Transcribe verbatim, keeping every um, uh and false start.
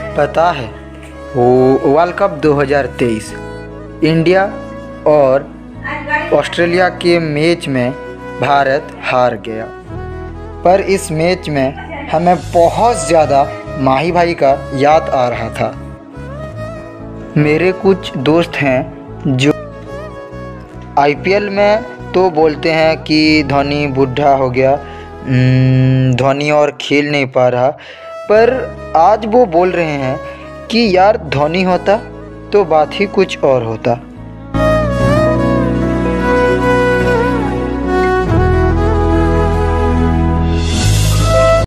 पता है वो वर्ल्ड कप दो हज़ार तेईस इंडिया और ऑस्ट्रेलिया के मैच में भारत हार गया, पर इस मैच में हमें बहुत ज़्यादा माही भाई का याद आ रहा था। मेरे कुछ दोस्त हैं जो आईपीएल में तो बोलते हैं कि धोनी बूढ़ा हो गया, धोनी और खेल नहीं पा रहा, पर आज वो बोल रहे हैं कि यार धोनी होता तो बात ही कुछ और होता।